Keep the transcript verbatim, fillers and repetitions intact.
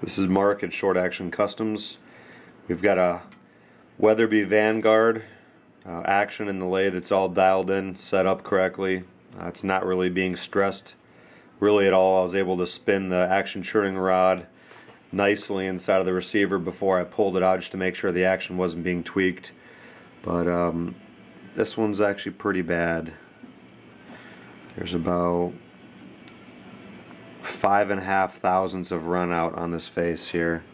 This is Mark at Short Action Customs. We've got a Weatherby Vanguard uh, action in the lathe. It's all dialed in, set up correctly. Uh, it's not really being stressed really at all. I was able to spin the action churning rod nicely inside of the receiver before I pulled it out just to make sure the action wasn't being tweaked. But um, this one's actually pretty bad. There's about five and a half thousandths of run out on this face here.